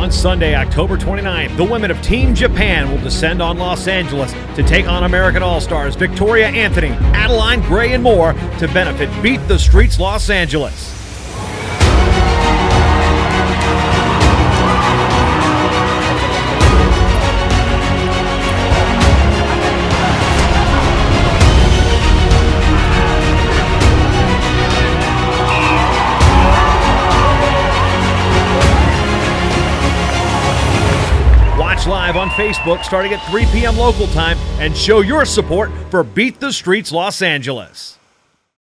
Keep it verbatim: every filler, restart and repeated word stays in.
On Sunday, October twenty-ninth, the women of Team Japan will descend on Los Angeles to take on American All-Stars Victoria Anthony, Adeline Gray, and more to benefit Beat the Streets Los Angeles. Watch live on Facebook starting at three p m local time and show your support for Beat the Streets Los Angeles.